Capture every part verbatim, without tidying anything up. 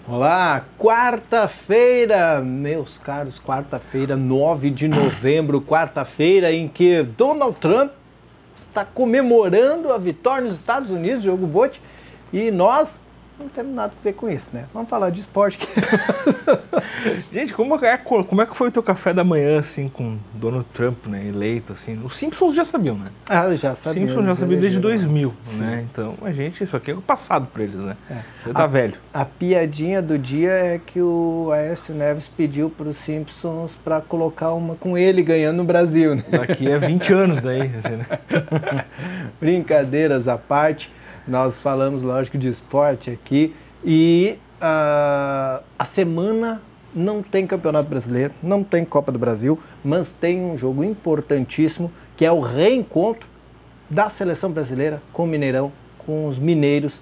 Olá, quarta-feira, meus caros, quarta-feira, nove de novembro, quarta-feira em que Donald Trump está comemorando a vitória nos Estados Unidos, Diogo Botti, e nós não temos nada a ver com isso, né? Vamos falar de esporte. Gente, como é, como é que foi o teu café da manhã, assim, com Donald Trump, né, eleito, assim? Os Simpsons já sabiam, né? Ah, já sabiam. Os Simpsons já sabiam desde dois mil, sim. né? Então, a gente, isso aqui é o passado para eles, né? É. Já tá a, velho. A piadinha do dia é que o Aécio Neves pediu para os Simpsons para colocar uma com ele ganhando no Brasil, né? Daqui a vinte anos daí, assim, né? Brincadeiras à parte, nós falamos, lógico, de esporte aqui e uh, a semana não tem Campeonato Brasileiro, não tem Copa do Brasil, mas tem um jogo importantíssimo que é o reencontro da seleção brasileira com o Mineirão, com os mineiros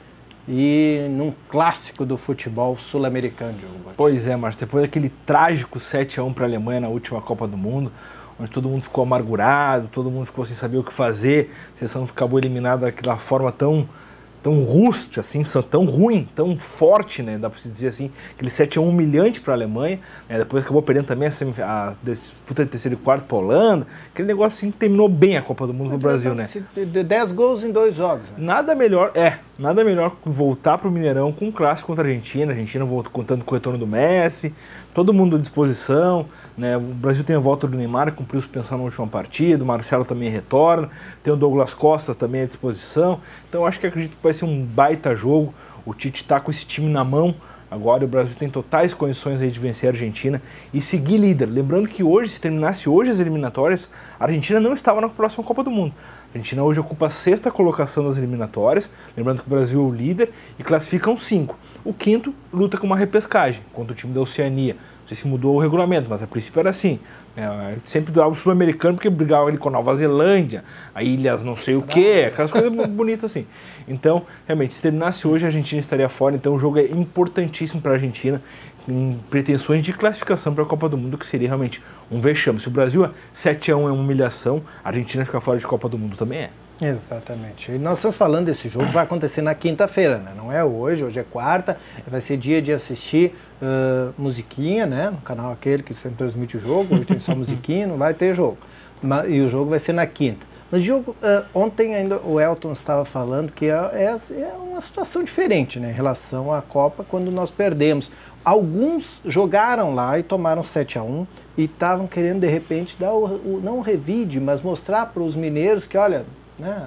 e num clássico do futebol sul-americano. Pois é, Márcio, depois daquele trágico sete a um para a Alemanha na última Copa do Mundo, onde todo mundo ficou amargurado, todo mundo ficou sem saber o que fazer, a seleção acabou eliminada daquela forma tão, tão rústica, assim, tão ruim, tão forte, né, dá para se dizer assim, aquele sete a um humilhante para a Alemanha, né, depois acabou perdendo também a, a disputa de terceiro e quarto para a Holanda, aquele negócio assim que terminou bem a Copa do Mundo no Brasil, né? dez gols em dois jogos. Né? Nada melhor, é, nada melhor que voltar para o Mineirão com um clássico contra a Argentina, a Argentina voltou contando com o retorno do Messi, todo mundo à disposição, né? O Brasil tem a volta do Neymar, cumpriu suspensão na última partida, o Marcelo também retorna, tem o Douglas Costa também à disposição, então acho que acredito que vai ser um baita jogo, o Tite está com esse time na mão, agora o Brasil tem totais condições aí de vencer a Argentina e seguir líder, lembrando que hoje, se terminasse hoje as eliminatórias, a Argentina não estava na próxima Copa do Mundo. A Argentina hoje ocupa a sexta colocação das eliminatórias, lembrando que o Brasil é o líder e classificam cinco. O quinto luta com uma repescagem contra o time da Oceania. Não sei se mudou o regulamento, mas a princípio era assim. É, sempre dava o sul-americano porque brigava ali com a Nova Zelândia, a ilhas não sei o que, aquelas coisas bonitas assim. Então, realmente, se terminasse hoje, a Argentina estaria fora. Então, o jogo é importantíssimo para a Argentina, em pretensões de classificação para a Copa do Mundo, que seria realmente um vexame. Se o Brasil é sete a um é uma humilhação, a Argentina ficar fora de Copa do Mundo também é. Exatamente. E nós estamos falando desse jogo, vai acontecer na quinta-feira, né? Não é hoje, hoje é quarta, vai ser dia de assistir uh, musiquinha, né? No canal aquele que sempre transmite o jogo, hoje tem só musiquinha, não vai ter jogo. Mas, e o jogo vai ser na quinta. Mas, Diogo, uh, ontem ainda o Elton estava falando que é, é, é uma situação diferente, né? Em relação à Copa, quando nós perdemos. Alguns jogaram lá e tomaram sete a um e estavam querendo, de repente, dar o, o, não o revide, mas mostrar para os mineiros que, olha, né,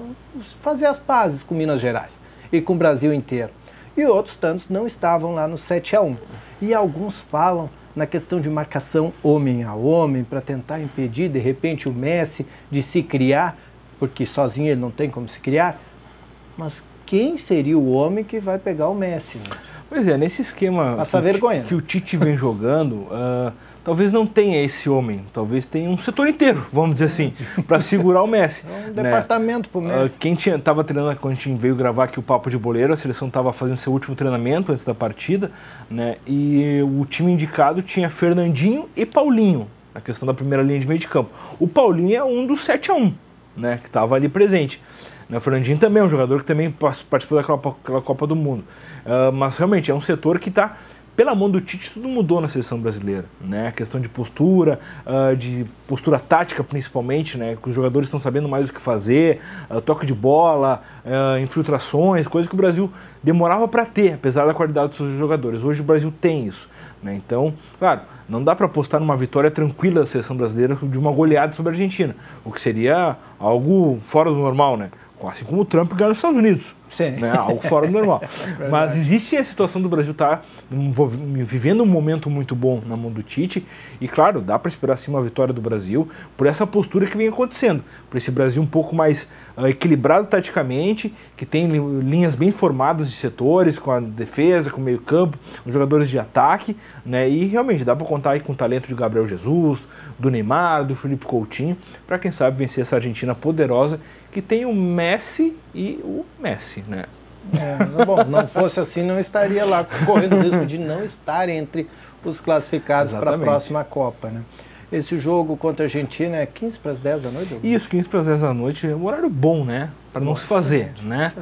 fazer as pazes com Minas Gerais e com o Brasil inteiro. E outros tantos não estavam lá no sete a um. E alguns falam na questão de marcação homem a homem para tentar impedir, de repente, o Messi de se criar, porque sozinho ele não tem como se criar. Mas quem seria o homem que vai pegar o Messi? Né? Pois é, nesse esquema Passa vergonha, que o Tite vem jogando, uh, talvez não tenha esse homem, talvez tenha um setor inteiro, vamos dizer assim, para segurar o Messi. É um né? departamento para o Messi. Uh, quem estava treinando, quando a gente veio gravar aqui o Papo de Boleiro, a seleção estava fazendo seu último treinamento antes da partida, né? E o time indicado tinha Fernandinho e Paulinho, na questão da primeira linha de meio de campo. O Paulinho é um dos sete a um, né? Que estava ali presente. O Fernandinho também é um jogador que também participou daquela, daquela Copa do Mundo. Uh, mas realmente é um setor que está, pela mão do Tite, tudo mudou na seleção brasileira. Né? A questão de postura, uh, de postura tática principalmente, né? Que os jogadores estão sabendo mais o que fazer, uh, toque de bola, uh, infiltrações, coisas que o Brasil demorava para ter, apesar da qualidade dos seus jogadores. Hoje o Brasil tem isso. Né? Então, claro, não dá para apostar numa vitória tranquila da seleção brasileira de uma goleada sobre a Argentina, o que seria algo fora do normal, né? Assim como o Trump ganhou nos Estados Unidos. Sim. Né? Algo fora do normal. É Mas existe a situação do Brasil estar tá vivendo um momento muito bom na mão do Tite e, claro, dá para esperar sim uma vitória do Brasil por essa postura que vem acontecendo, por esse Brasil um pouco mais uh, equilibrado taticamente, que tem linhas bem formadas de setores, com a defesa, com o meio campo, os jogadores de ataque, né? E realmente dá para contar aí com o talento de Gabriel Jesus, do Neymar, do Felipe Coutinho, para quem sabe vencer essa Argentina poderosa que tem o Messi e o Messi, né? É, bom, não fosse assim, não estaria lá correndo o risco de não estar entre os classificados para a próxima Copa, né? Esse jogo contra a Argentina é quinze para as dez da noite? Isso, quinze para as dez da noite, é um horário bom, né? Para não se fazer, né? Excelente.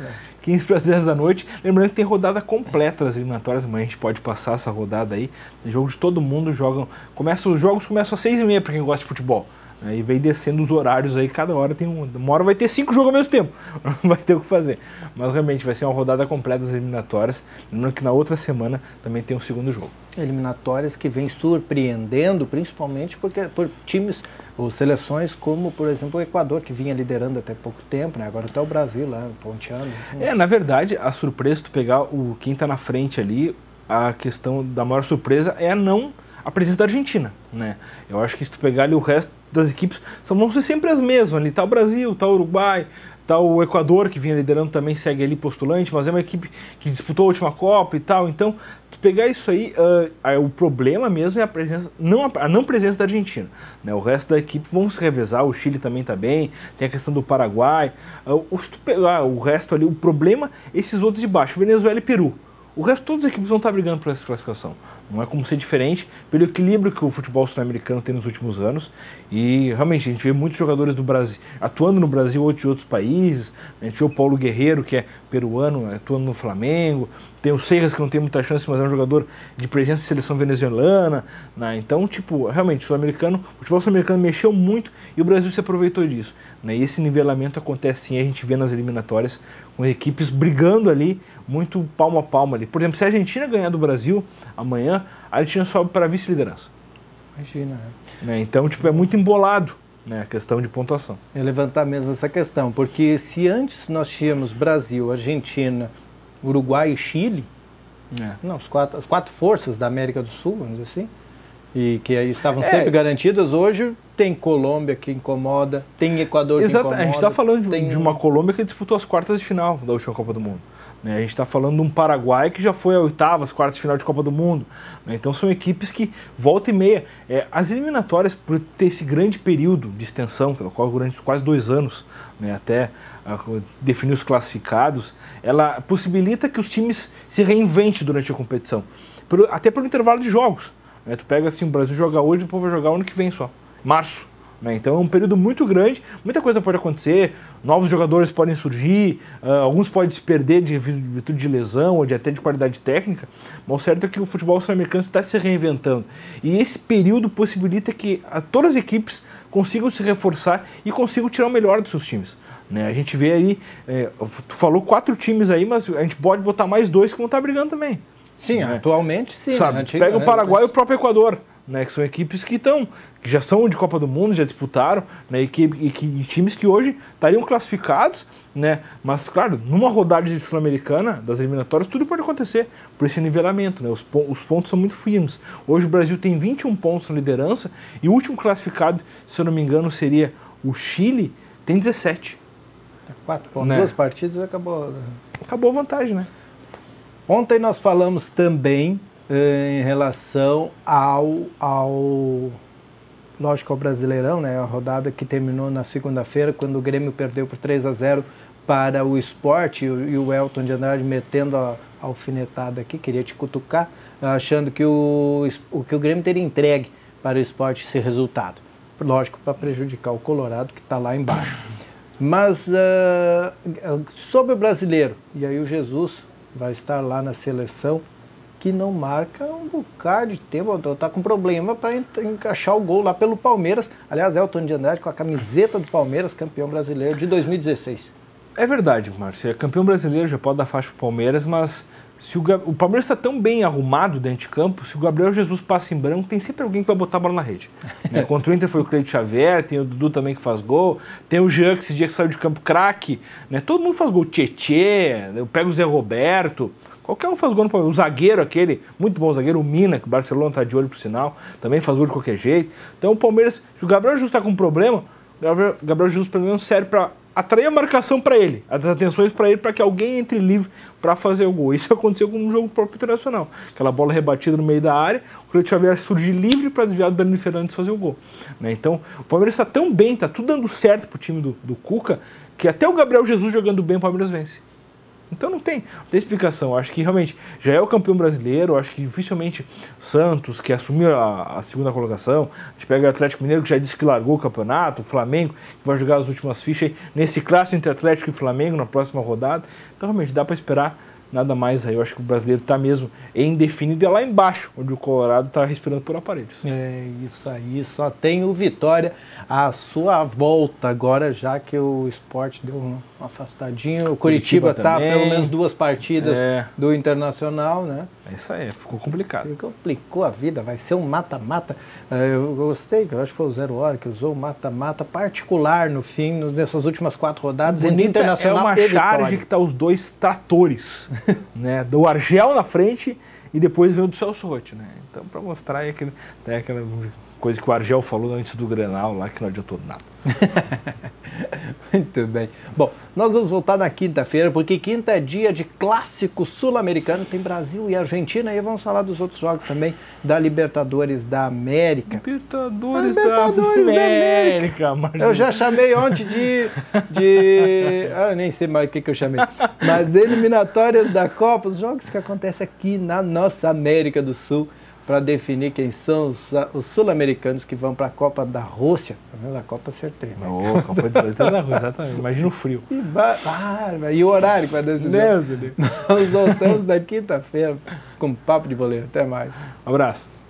quinze para as dez da noite. Lembrando que tem rodada completa das eliminatórias, mas a gente pode passar essa rodada aí. Jogo de todo mundo, jogam. Começa, os jogos começam às seis e meia para quem gosta de futebol. Aí vem descendo os horários aí, cada hora tem um. Uma hora vai ter cinco jogos ao mesmo tempo. Vai ter o que fazer. Mas realmente vai ser uma rodada completa das eliminatórias. Lembrando que na outra semana também tem um segundo jogo. Eliminatórias que vem surpreendendo, principalmente porque por times ou seleções como, por exemplo, o Equador, que vinha liderando até pouco tempo, né? Agora até o Brasil lá, ponteando. É, na verdade, a surpresa, tu pegar o quem tá na frente ali, a questão da maior surpresa é a não a presença da Argentina, né? Eu acho que se tu pegar ali o resto das equipes, são, vão ser sempre as mesmas ali, tá o Brasil, tá o Uruguai, tá o Equador, que vinha liderando também, segue ali postulante, mas é uma equipe que disputou a última Copa e tal, então, tu pegar isso aí, uh, o problema mesmo é a presença, não a, a não presença da Argentina, né? O resto da equipe vão se revezar, o Chile também tá bem, tem a questão do Paraguai, uh, se tu pegar o resto ali, o problema, esses outros de baixo, Venezuela e Peru, o resto todas as equipes vão estar brigando por essa classificação. Não é como ser diferente pelo equilíbrio que o futebol sul-americano tem nos últimos anos. E realmente a gente vê muitos jogadores do Brasil atuando no Brasil ou de outros países. A gente vê o Paulo Guerreiro, que é peruano, atuando no Flamengo. Tem o Seiras, que não tem muita chance, mas é um jogador de presença em seleção venezuelana, né? Então, tipo, realmente, o sul-americano, o futebol sul-americano mexeu muito e o Brasil se aproveitou disso, né? E esse nivelamento acontece sim, a gente vê nas eliminatórias, com equipes brigando ali, muito palmo a palmo ali. Por exemplo, se a Argentina ganhar do Brasil amanhã, a Argentina sobe para a vice-liderança. Imagina, né? né? Então, tipo, é muito embolado, né, a questão de pontuação. É levantar mesmo essa questão, porque se antes nós tínhamos Brasil, Argentina, Uruguai e Chile, é. não, as, quatro, as quatro forças da América do Sul, vamos dizer assim, e que aí estavam é. sempre garantidas, hoje tem Colômbia que incomoda, tem Equador Exato. que incomoda. A gente está falando de, tem... de uma Colômbia que disputou as quartas de final da última Copa do Mundo. Né? A gente está falando de um Paraguai que já foi a oitavas, quartas de final de Copa do Mundo. Né? Então são equipes que, volta e meia, é, as eliminatórias, por ter esse grande período de extensão, que ocorre durante quase dois anos, né, até uh, definir os classificados, ela possibilita que os times se reinventem durante a competição, por, até pelo intervalo de jogos. Né? Tu pega assim, o Brasil joga hoje, depois vai jogar ano que vem só, março. Né? Então é um período muito grande, muita coisa pode acontecer, novos jogadores podem surgir, uh, alguns podem se perder de virtude de lesão ou de até de qualidade técnica, mas o certo é que o futebol sul-americano está se reinventando. E esse período possibilita que uh, todas as equipes consigam se reforçar e consigam tirar o melhor dos seus times. Né? A gente vê aí, é, tu falou quatro times aí, mas a gente pode botar mais dois que vão estar brigando também. Sim, né? Atualmente sim. Sabe, antiga, pega o né? Paraguai e o próprio Equador, né, que são equipes que estão, que já são de Copa do Mundo, já disputaram, né, e, que, e, que, e times que hoje estariam classificados, né, mas claro, numa rodada de sul-americana, das eliminatórias, tudo pode acontecer por esse nivelamento, né, os, os pontos são muito firmes. Hoje o Brasil tem vinte e um pontos na liderança e o último classificado, se eu não me engano, seria o Chile, tem dezessete. Quatro pontos, né? Duas partidas, acabou. Acabou a vantagem, né? Ontem nós falamos também eh, em relação ao, ao, lógico, ao Brasileirão, né? A rodada que terminou na segunda-feira, quando o Grêmio perdeu por três a zero para o Sport, e, e o Elton de Andrade metendo a, a alfinetada aqui, queria te cutucar, achando que o, o, que o Grêmio teria entregue para o Sport esse resultado. Lógico, para prejudicar o Colorado, que está lá embaixo. Mas uh, sobre o brasileiro, e aí o Jesus vai estar lá na seleção, que não marca um bocado de tempo, está com problema para encaixar o gol lá pelo Palmeiras. Aliás, Elton de Andrade com a camiseta do Palmeiras, campeão brasileiro de dois mil e dezesseis. É verdade, Márcio, é campeão brasileiro, já pode dar faixa para o Palmeiras, mas se o, o Palmeiras está tão bem arrumado dentro de campo, se o Gabriel Jesus passa em branco, tem sempre alguém que vai botar a bola na rede. Né? Contra o Inter foi o Cleito Xavier, tem o Dudu também que faz gol, tem o Jean que esse dia que saiu de campo craque, né? Todo mundo faz gol, Tietê, eu pego o Zé Roberto, qualquer um faz gol no Palmeiras. O zagueiro aquele, muito bom zagueiro, o Mina, que o Barcelona está de olho por sinal, também faz gol de qualquer jeito. Então o Palmeiras, se o Gabriel Jesus está com um problema, o Gabriel, Gabriel Jesus pelo menos serve para atrair a marcação para ele, as atenções para ele, para que alguém entre livre para fazer o gol. Isso aconteceu com um jogo próprio internacional. Aquela bola rebatida no meio da área, o Cleito Xavier surge livre para desviar do Danilo Fernandes fazer o gol. Né? Então, o Palmeiras está tão bem, está tudo dando certo para o time do, do Cuca, que até o Gabriel Jesus jogando bem, o Palmeiras vence. Então não tem, não tem explicação. Acho que realmente já é o campeão brasileiro. Acho que dificilmente Santos, que assumiu a, a segunda colocação, a gente pega o Atlético Mineiro, que já disse que largou o campeonato, o Flamengo, que vai jogar as últimas fichas aí, nesse clássico entre Atlético e Flamengo na próxima rodada. Então realmente dá para esperar nada mais aí. Eu acho que o brasileiro está mesmo indefinido, é lá embaixo, onde o Colorado está respirando por aparelhos. É isso aí, só tem o Vitória à sua volta agora, já que o Sport deu um afastadinho. O Curitiba está pelo menos duas partidas é. do Internacional, né? É isso aí, ficou complicado. Complicou a vida, vai ser um mata-mata. Eu gostei, eu acho que foi o Zero Hora que usou o mata-mata particular no fim, nessas últimas quatro rodadas, entre Internacional e Vitória. É uma charge que tá os dois tratores, né? Do Argel na frente e depois vem o do Celso Rotti, né? Então, para mostrar aí aquele, até aquela coisa que o Argel falou antes do Grenal lá, que não adiantou nada. Muito bem. Bom, nós vamos voltar na quinta-feira, porque quinta é dia de clássico sul-americano, tem Brasil e Argentina, e vamos falar dos outros jogos também, da Libertadores da América. Libertadores, Libertadores da, da América. América. Eu já chamei ontem de... de ah, eu nem sei mais o que, que eu chamei. Mas eliminatórias da Copa, os jogos que acontecem aqui na nossa América do Sul, para definir quem são os, os sul-americanos que vão para a Copa da Rússia. A Copa acertei. Né? Oh, Copa da Rússia, exatamente. Imagina o frio. E, ah, e o horário que vai decidir. Deus, Deus. Nós voltamos na quinta-feira com papo de boleiro. Até mais. Um abraço.